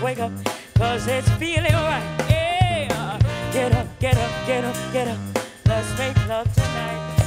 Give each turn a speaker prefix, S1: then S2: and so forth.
S1: wake up, 'cause it's feeling right. Yeah, get up, get up, get up, get up. Let's make love tonight.